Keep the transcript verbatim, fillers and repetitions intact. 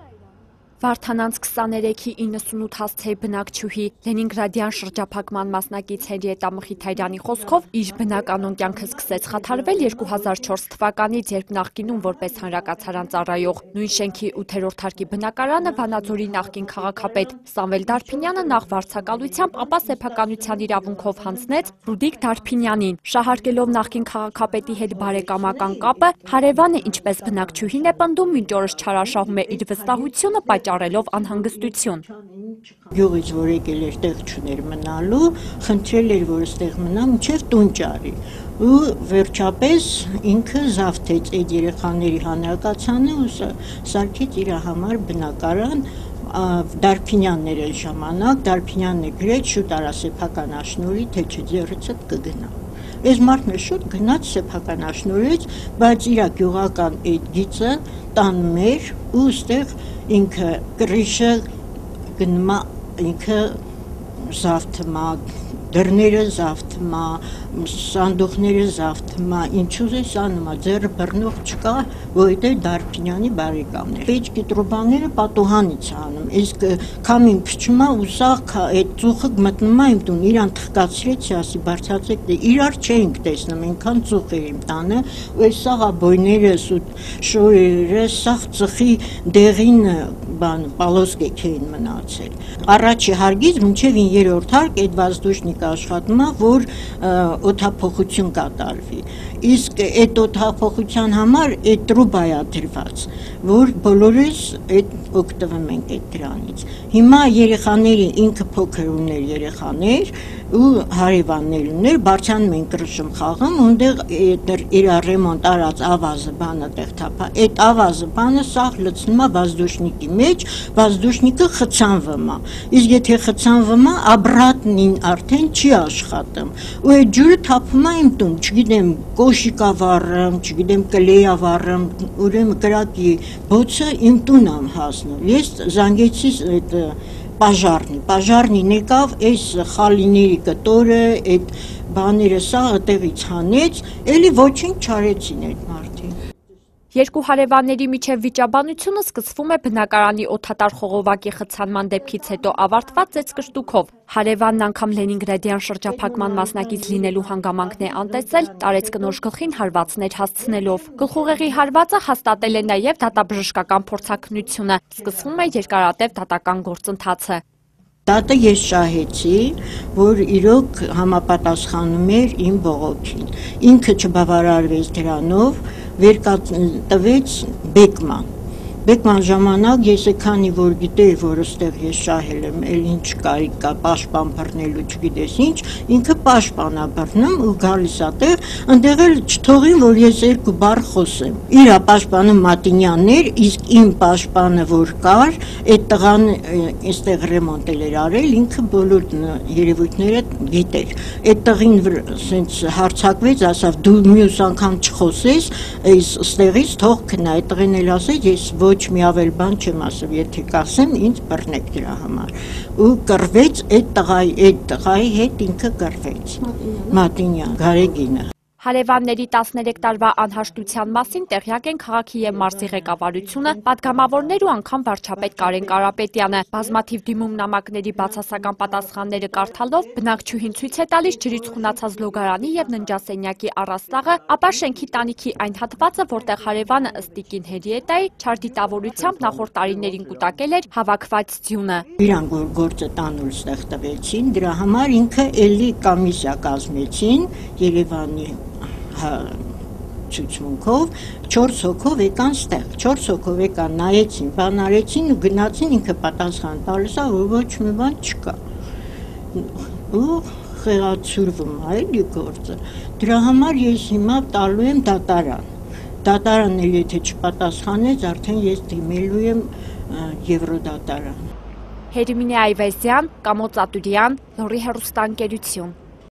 Վարդանանց քսաներեքի իննսունութ հասցեի բնակչուհի Լենինգրադյան շրջափակման մասնակից Հենրիետա Մխիթարյանի խոսքով իր բնականոն կյանքը սկսեց խաթարվել երկու հազար չորս թվականից, երբ նախկինում որպես հանրակացարան ծառայող նույն շենքի ութերորդ հարկի բնակարանը Վանաձորի նախկին քաղաքապետ Սամվել Դարփինյանը նախ վարձակալությամբ, ապա սեփականության իրավունքով հանձնեց Ռուդիկ Դարփինյանին, շահարկելով նախկին քաղաքապետի հետ բարեկամական կապը, հարևանը ինչպես բնակչուհին է պնդում, մինչ օրս չարաշահում է իր վստահությունը պատճառելով անհանգստություն։ Գյուղից որ եկել էր տեղ չուներ մնալու, խնդրել էր որ ստեղ մնա մինչև տուն ճարի։ Ու վերջապես ինքը զավթեց այդ երեխաների հանրակացանը ու սարքեց իր համար բնակարան Դարփինյաններ էլ ժամանակ, Դարփինյանն է գրեց շուտ արա սեփական աշնորհի, թե չէ ձեռիցդ կգնա։ Այս մարդն շուտ գնաց սեփական աշնորհեց, բայց իր գյուղական այդ գիծը տանում էր ու ստեղ ինքը կրիշը գնմա, ինքը զավթմա, դռները զավթմա, սանդուղները զավթմա, ինչու է սանումա, ձեռը բռնող չկա, որովհետև Դարփինյանի բարեկամն էր։ Պետք է տրուբաները պատուհանից անում, իսկ քամին փչումա ու սա այդ ծուխը մտնում է իմ տուն, իրան թխկացրեց, ասի բարձրացեք, իրար չէինք տեսնում, այնքան ծուխ էր իմ տանը, ու այս սաղ աբոյներս ու շորերը, սաղ ծխի դեղին բան, պալոսկեք էին մնացել։ Առաջի հարգից մինչև երրորդ հարկ այդ վազդուշնիկը աշխատում է, որ օդափոխություն կատարվի, իսկ այդ օդափոխության համար այդ տրուբա է դրված, որ բոլորս օգտվում ենք այդ դրանից։ Հիմա երեխաների ինքը փոքր ուներ երեխաներ ու հարևաններ ուներ, բարձրանում են կրշում խաղում, ունդեղ իր ռեմոնտ արած ավազը բանը տեղ թափա, այդ ավազը բանը սաղ լցնում է վազդուշնիկի մեջ, վազդուշնիկը խցանվում է, իսկ եթե խցանվում է, աբրատնին արդեն չի աշխատում, ու այդ ջուրը թափում է իմ տուն, չգիտեմ, կոշիկ ավառում, չգիտեմ, կլեյ ավառում, ուրեմն կրակի բոցը իմ տուն եմ հասնում, ես զանգեցի այդ պաժարնի, պաժարնի եկավ, այս խալիների կտորը, այդ բաները սաղը տեղից հանեց, էլի ոչինչ չարեցին այդ մարդին։ Երկու հարևանների միջև վիճաբանությունը սկսվում է բնակարանի օդատար խողովակի խցանման դեպքից հետո ավարտված ծեծկշտուքով։ Հարևանն անգամ Լենինգրադյան շրջափակման մասնակից լինելու հանգամանքն է անտեսել, տարեց կնոջ գլխին հարվածներ հասցնելով։ Գլխուղեղի հարվածը հաստատել է նաև դատաբժշկական փորձաքննությունը, սկսվում է երկարատև դատական գործընթացը։ Դատը ես շահեցի, որ իրոք համապատասխանում էր իմ բողոքին։ Ինքը չբավարարվեց դրանով, վեր տվեց Բեկման։ Բեկման ժամանակ ես քանի որ գիտեի, որ ստեղ ես շահել եմ, էլ ինչ կարիք կա պաշտպան բռնելու, չգիտես ինչ, ինքը պաշտպանա բռնում ու գալիս է տեղ, ընդեղ էլ չթողին, որ ես երկու բառ խոսեմ։ Իրա պաշտպանը Մատինյանն էր, իսկ իմ պաշտպանը որ կար, այդ տղան այստեղ ռեմոնտ էր արել, ինքը բոլոր երևույթները գիտեր։ Այդ տղին սենց հարձակվեց, ասավ դու մյուս անգամ չխոսես, այս ստեղից թող քնա, այդ տղին էլ ասեց, ես ոչ մի ավել բան չեմ ասում, եթե կասեմ, ինձ բռնեք դրա համար։ Ու կռվեց այդ տղայի, այդ տղայի հետ ինքը կռվեց։ Մատինյան, Գարեգինը։ Հարևանների տասներեք տարվա անհաշտության մասին տեղյակ են քաղաքի և մարզի ղեկավարությունը, պատգամավորներ ու անգամ վարչապետ Կարեն Կարապետյանը։ Բազմաթիվ դիմումնամակների բացասական պատասխանները կարդալով բնակչուհին ցույց է տալիս ջրից խունացած լոգարանի և ննջասենյակի առաստաղը, ապա շենքի տանիքի այն հատվածը, որտեղ հարևանը ըստ տիկին Հենրիետայի չար դիտավորությամբ նախորդ տարիներին կուտակել էր հավաքված ձյունը։ Իրանք որ գործը տանուլ ստեղ տվեցին, դրա համար ինքը էլի կոմիսիա կազմեցին Երևանի ցուցմունքով, չորս հոգով եկան ստեղ, չորս հոգով եկան, նայեցին, բան արեցին ու գնացին, ինքը պատասխան տալիս է, որ ոչ մի բան չկա։ Ու խեղաթյուրվում է էլի գործը։ Դրա համար ես հիմա տալու եմ դատարան։ Դատարանն էլ եթե չպատասխանեց, արդեն ես դիմելու եմ Եվրոդատարան։ Հերմինե Այվազյան, Կամո Ծատուրյան, Լոռի հեռուստաընկերություն։